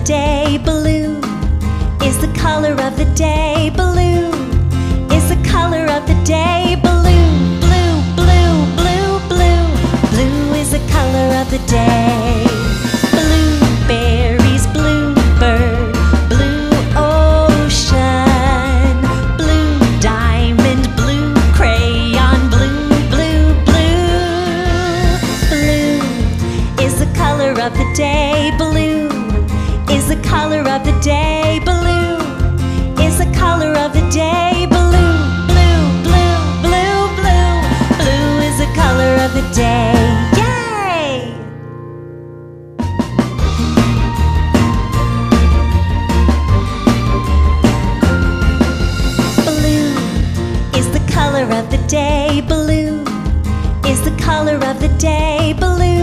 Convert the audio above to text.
day. Blue is the color of the day. Blue is the color of the day. Blue, blue, blue, blue, blue. Blue is the color of the day. Blueberries, bluebird, blue ocean, blue diamond, blue crayon, blue, blue, blue. Blue is the color of the day. Blue is the color of the day. Blue is the color of the day. Blue, blue, blue, blue, blue. Blue is the color of the day. Yay! Blue is the color of the day. Blue is the color of the day. Blue